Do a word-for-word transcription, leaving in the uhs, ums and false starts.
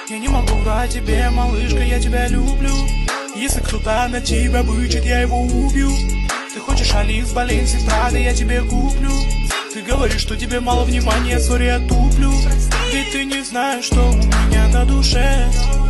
Я не могу врать тебе, малышка, я тебя люблю. Если кто-то на тебя бычит, я его убью. Ты хочешь Алис, Баленси, Прада, я тебе куплю. Ты говоришь, что тебе мало внимания, сори, я туплю. Ведь ты не знаешь, что у меня на душе.